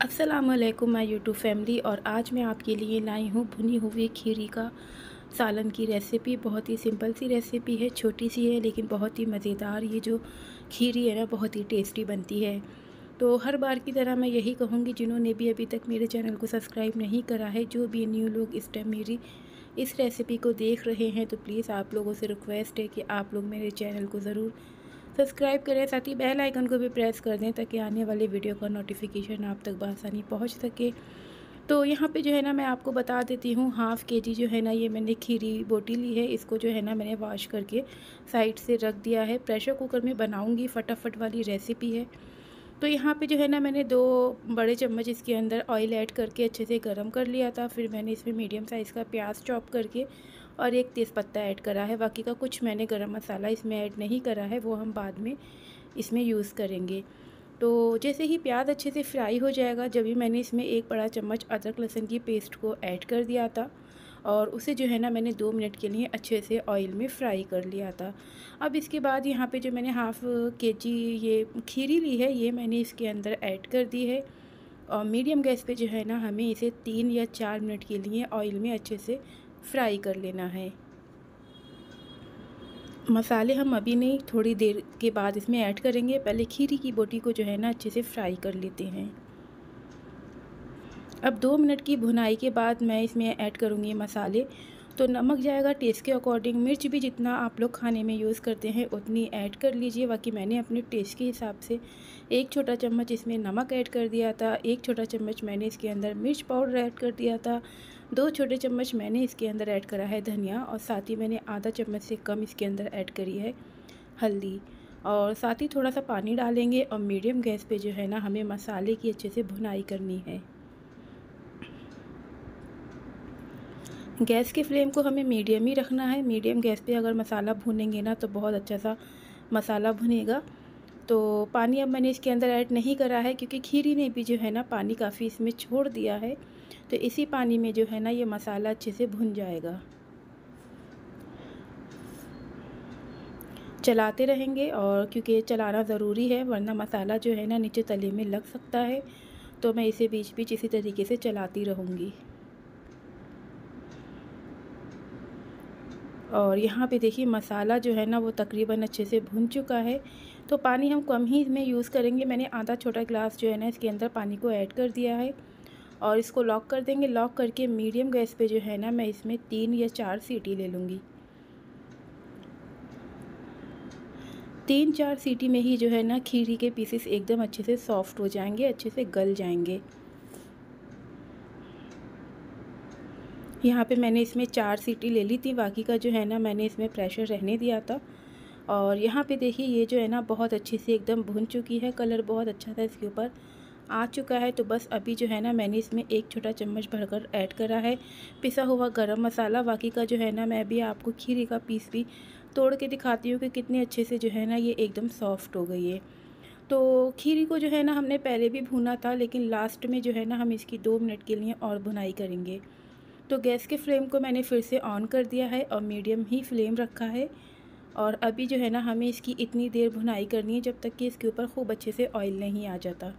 अस्सलामुअलैकुम my YouTube family. और आज मैं आपके लिए लाई हूँ भुनी हुई खीरी का सालन की रेसिपी। बहुत ही सिंपल सी रेसिपी है, छोटी सी है लेकिन बहुत ही मज़ेदार। ये जो खीरी है ना, बहुत ही टेस्टी बनती है। तो हर बार की तरह मैं यही कहूँगी, जिन्होंने भी अभी तक मेरे चैनल को सब्सक्राइब नहीं करा है, जो भी न्यू लोग इस टाइम मेरी इस रेसिपी को देख रहे हैं, तो प्लीज़ आप लोगों से रिक्वेस्ट है कि आप लोग मेरे चैनल को ज़रूर सब्सक्राइब करें, साथ ही बेल आइकन को भी प्रेस कर दें ताकि आने वाले वीडियो का नोटिफिकेशन आप तक बआसानी पहुंच सके। तो यहाँ पे जो है ना, मैं आपको बता देती हूँ, हाफ़ के जी जो है ना, ये मैंने खीरी बोटी ली है। इसको जो है ना, मैंने वॉश करके साइड से रख दिया है। प्रेशर कुकर में बनाऊँगी, फटाफट वाली रेसिपी है। तो यहाँ पे जो है ना, मैंने 2 बड़े चम्मच इसके अंदर ऑयल ऐड करके अच्छे से गरम कर लिया था। फिर मैंने इसमें मीडियम साइज़ का प्याज चॉप करके और 1 तेज़पत्ता ऐड करा है। बाकी का कुछ मैंने गरम मसाला इसमें ऐड नहीं करा है, वो हम बाद में इसमें यूज़ करेंगे। तो जैसे ही प्याज अच्छे से फ्राई हो जाएगा, जब भी मैंने इसमें 1 बड़ा चम्मच अदरक लहसुन की पेस्ट को ऐड कर दिया था और उसे जो है ना, मैंने 2 मिनट के लिए अच्छे से ऑयल में फ्राई कर लिया था। अब इसके बाद यहाँ पे जो मैंने हाफ़ केजी ये खीरी ली है, ये मैंने इसके अंदर ऐड कर दी है। और मीडियम गैस पे जो है ना, हमें इसे 3 या 4 मिनट के लिए ऑयल में अच्छे से फ्राई कर लेना है। मसाले हम अभी नहीं, थोड़ी देर के बाद इसमें ऐड करेंगे। पहले खीरी की बोटी को जो है ना, अच्छे से फ्राई कर लेते हैं। अब 2 मिनट की भुनाई के बाद मैं इसमें ऐड करूँगी मसाले। तो नमक जाएगा टेस्ट के अकॉर्डिंग, मिर्च भी जितना आप लोग खाने में यूज़ करते हैं उतनी ऐड कर लीजिए। बाकी मैंने अपने टेस्ट के हिसाब से 1 छोटा चम्मच इसमें नमक ऐड कर दिया था। 1 छोटा चम्मच मैंने इसके अंदर मिर्च पाउडर ऐड कर दिया था। 2 छोटे चम्मच मैंने इसके अंदर ऐड करा है धनिया, और साथ ही मैंने आधा चम्मच से कम इसके अंदर ऐड करी है हल्दी। और साथ ही थोड़ा सा पानी डालेंगे और मीडियम गैस पे जो है ना, हमें मसाले की अच्छे से भुनाई करनी है। गैस के फ्लेम को हमें मीडियम ही रखना है। मीडियम गैस पे अगर मसाला भूनेंगे ना, तो बहुत अच्छा सा मसाला भुनेगा। तो पानी अब मैंने इसके अंदर ऐड नहीं करा है, क्योंकि खीरी ने भी जो है ना, पानी काफ़ी इसमें छोड़ दिया है। तो इसी पानी में जो है ना, ये मसाला अच्छे से भुन जाएगा। चलाते रहेंगे, और क्योंकि चलाना ज़रूरी है, वरना मसाला जो है ना, नीचे तले में लग सकता है। तो मैं इसे बीच बीच इसी तरीके से चलाती रहूँगी। और यहाँ पे देखिए, मसाला जो है ना, वो तकरीबन अच्छे से भुन चुका है। तो पानी हम कम ही इसमें यूज़ करेंगे। मैंने आधा छोटा गिलास जो है ना, इसके अंदर पानी को ऐड कर दिया है और इसको लॉक कर देंगे। लॉक करके मीडियम गैस पे जो है ना, मैं इसमें 3 या 4 सीटी ले लूँगी। 3-4 सीटी में ही जो है ना, खीरी के पीसेस एकदम अच्छे से सॉफ्ट हो जाएंगे, अच्छे से गल जाएंगे। यहाँ पे मैंने इसमें 4 सीटी ले ली थी, बाकी का जो है ना, मैंने इसमें प्रेशर रहने दिया था। और यहाँ पे देखिए, ये जो है ना, बहुत अच्छे से एकदम भुन चुकी है। कलर बहुत अच्छा था इसके ऊपर आ चुका है। तो बस अभी जो है ना, मैंने इसमें 1 छोटा चम्मच भरकर ऐड करा है पिसा हुआ गरम मसाला। बाकी का जो है ना, मैं अभी आपको खीरी का पीस भी तोड़ के दिखाती हूँ कि कितने अच्छे से जो है ना, ये एकदम सॉफ्ट हो गई है। तो खीरी को जो है ना, हमने पहले भी भुना था, लेकिन लास्ट में जो है ना, हम इसकी 2 मिनट के लिए और भुनाई करेंगे। तो गैस के फ्लेम को मैंने फिर से ऑन कर दिया है और मीडियम ही फ्लेम रखा है। और अभी जो है ना, हमें इसकी इतनी देर भुनाई करनी है जब तक कि इसके ऊपर खूब अच्छे से ऑयल नहीं आ जाता।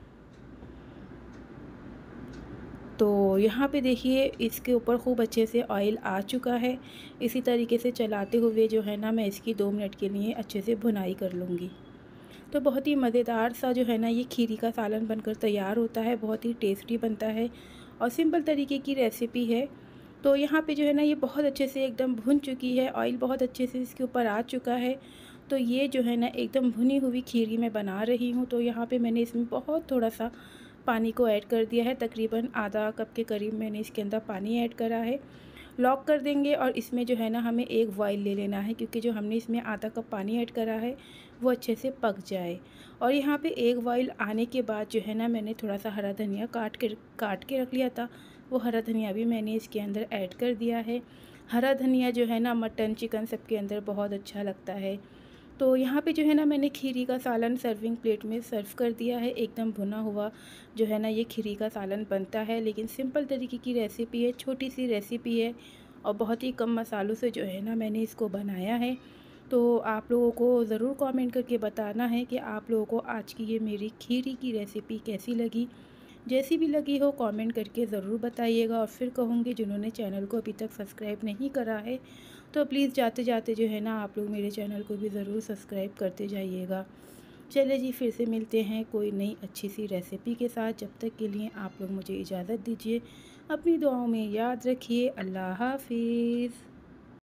तो यहाँ पे देखिए, इसके ऊपर खूब अच्छे से ऑयल आ चुका है। इसी तरीके से चलाते हुए जो है ना, मैं इसकी 2 मिनट के लिए अच्छे से भुनाई कर लूँगी। तो बहुत ही मज़ेदार सा जो है ना, ये खीरी का सालन बनकर तैयार होता है। बहुत ही टेस्टी बनता है और सिंपल तरीके की रेसिपी है। तो यहाँ पे जो है ना, ये बहुत अच्छे से एकदम भुन चुकी है, ऑयल बहुत अच्छे से इसके ऊपर आ चुका है। तो ये जो है ना, एकदम भुनी हुई खीरी मैं बना रही हूँ। तो यहाँ पे मैंने इसमें बहुत थोड़ा सा पानी को ऐड कर दिया है, तकरीबन आधा कप के करीब मैंने इसके अंदर पानी ऐड करा है। लॉक कर देंगे और इसमें जो है ना, हमें 1 बॉयल ले लेना है, क्योंकि जो हमने इसमें आधा कप पानी ऐड करा है वो अच्छे से पक जाए। और यहाँ पे 1 बॉयल आने के बाद जो है ना, मैंने थोड़ा सा हरा धनिया काट के रख लिया था, वो हरा धनिया भी मैंने इसके अंदर ऐड कर दिया है। हरा धनिया जो है ना, मटन चिकन सबके अंदर बहुत अच्छा लगता है। तो यहाँ पे जो है ना, मैंने खीरी का सालन सर्विंग प्लेट में सर्व कर दिया है। एकदम भुना हुआ जो है ना, ये खीरी का सालन बनता है, लेकिन सिंपल तरीके की रेसिपी है, छोटी सी रेसिपी है और बहुत ही कम मसालों से जो है ना, मैंने इसको बनाया है। तो आप लोगों को ज़रूर कमेंट करके बताना है कि आप लोगों को आज की ये मेरी खीरी की रेसिपी कैसी लगी। जैसी भी लगी हो कमेंट करके ज़रूर बताइएगा। और फिर कहूँगी जिन्होंने चैनल को अभी तक सब्सक्राइब नहीं करा है तो प्लीज़ जाते जाते जो है ना आप लोग मेरे चैनल को भी ज़रूर सब्सक्राइब करते जाइएगा। चलिए जी, फिर से मिलते हैं कोई नई अच्छी सी रेसिपी के साथ। जब तक के लिए आप लोग मुझे इजाज़त दीजिए। अपनी दुआओं में याद रखिए। अल्लाह हाफ़िज़।